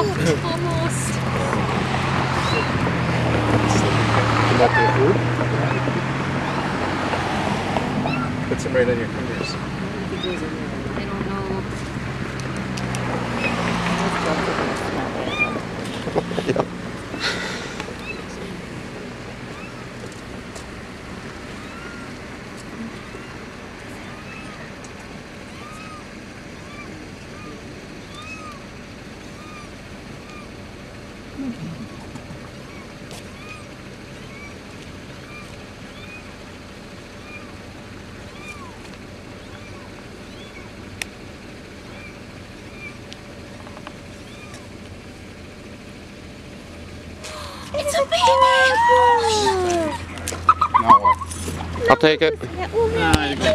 Almost. Come up to your food. Put some right on your fingers. I don't know. Yeah. It's a baby! Now what? I'll take it.